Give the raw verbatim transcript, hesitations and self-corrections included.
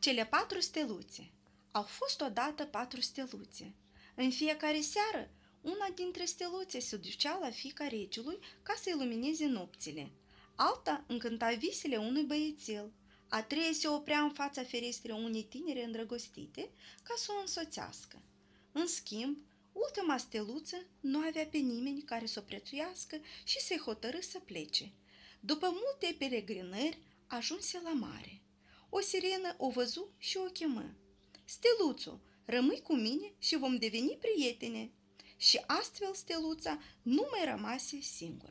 Cele patru steluțe. Au fost odată patru steluțe. În fiecare seară, una dintre steluțe se ducea la fiica regelui ca să ilumineze nopțile. Alta încânta visele unui băiețel. A treia se oprea în fața ferestrei unei tinere îndrăgostite ca să o însoțească. În schimb, ultima steluță nu avea pe nimeni care să o prețuiască și se hotărâ să plece. După multe peregrinări, ajunse la mare. O sirenă o văzu și o chemă. Steluțu, rămâi cu mine și vom deveni prietene. Și astfel steluța nu mai rămase singură.